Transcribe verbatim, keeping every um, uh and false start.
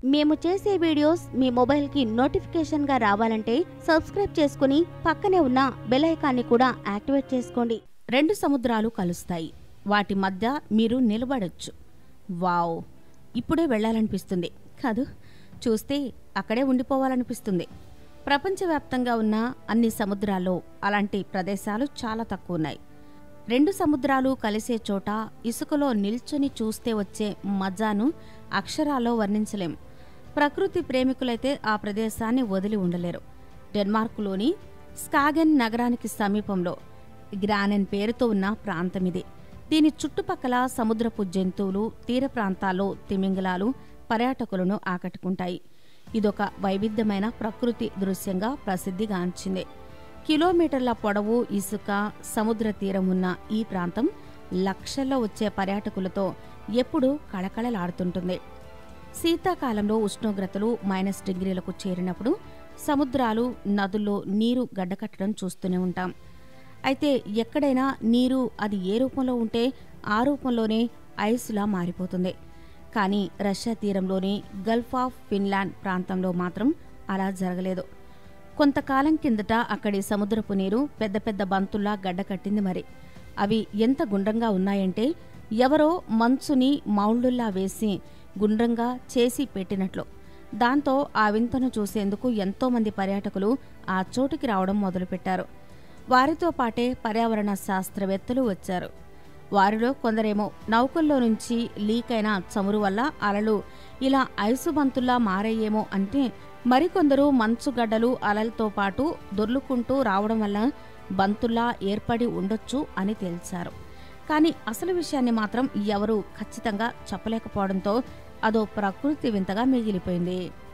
మేము చేసే వీడియోస్ మీ మొబైల్కి నోటిఫికేషన్గా రావాలంటే సబ్స్క్రైబ్ చేసుకుని పక్కనే ఉన్న బెల్ ఐకాన్ని కూడా యాక్టివేట్ చేసుకోండి. రెండు సముద్రాలు కలుస్తాయి. వాటి మధ్య మీరు నిలబడొచ్చు. వావ్, ఇప్పుడే వెళ్ళాలనిపిస్తుంది కాదు, చూస్తే అక్కడే ఉండిపోవాలనిపిస్తుంది. ప్రపంచవ్యాప్తంగా ఉన్న అన్ని సముద్రాల్లో అలాంటి ప్రదేశాలు చాలా తక్కువ ఉన్నాయి. రెండు సముద్రాలు కలిసే చోట ఇసుకలో నిల్చొని చూస్తే వచ్చే మజాను అక్షరాల్లో వర్ణించలేం. ప్రకృతి ప్రేమికులైతే ఆ ప్రదేశాన్ని వదిలి ఉండలేరు. డెన్మార్క్లోని స్కాగెన్ నగరానికి సమీపంలో గ్రానెన్ పేరుతో ఉన్న ప్రాంతమిది. దీని చుట్టుపక్కల సముద్రపు జంతువులు, తీర ప్రాంతాల్లో తిమింగలాలు పర్యాటకులను ఆకట్టుకుంటాయి. ఇదొక వైవిధ్యమైన ప్రకృతి దృశ్యంగా ప్రసిద్ధిగాంచింది. కిలోమీటర్ల పొడవు ఇసుక సముద్ర తీరం ఉన్న ఈ ప్రాంతం లక్షల్లో వచ్చే పర్యాటకులతో ఎప్పుడూ కళకళలాడుతుంటుంది. శీతాకాలంలో ఉష్ణోగ్రతలు మైనస్ డిగ్రీలకు చేరినప్పుడు సముద్రాలు, నదుల్లో నీరు గడ్డకట్టడం చూస్తూనే ఉంటాం. అయితే ఎక్కడైనా నీరు అది ఏ రూపంలో ఉంటే ఆ రూపంలోనే ఐసులా మారిపోతుంది. కానీ రష్యా తీరంలోని గల్ఫ్ ఆఫ్ ఫిన్లాండ్ ప్రాంతంలో మాత్రం అలా జరగలేదు. కొంతకాలం కిందట అక్కడి సముద్రపు నీరు పెద్ద పెద్ద బంతుల్లా గడ్డకట్టింది. మరి అవి ఎంత గుండ్రంగా ఉన్నాయంటే ఎవరో మంచుని మౌళ్లుల్లా వేసి గుండ్రంగా చేసి పెట్టినట్లు. దాంతో ఆ వింతను చూసేందుకు ఎంతోమంది పర్యాటకులు ఆ చోటుకి రావడం మొదలుపెట్టారు. వారితో పాటే పర్యావరణ శాస్త్రవేత్తలు వచ్చారు. వారిలో కొందరేమో నౌకల్లో నుంచి లీక్ అయిన చమురు వల్ల అలలు ఇలా ఐసు బంతుల్లా మారయ్యేమో అంటే, మరికొందరు మంచుగడ్డలు అలలతో పాటు దొర్లుకుంటూ రావడం వల్ల బంతుల్లా ఏర్పడి ఉండొచ్చు అని తేల్చారు. కానీ అసలు విషయాన్ని మాత్రం ఎవరూ ఖచ్చితంగా చెప్పలేకపోవడంతో అదో ప్రకృతి వింతగా మిగిలిపోయింది.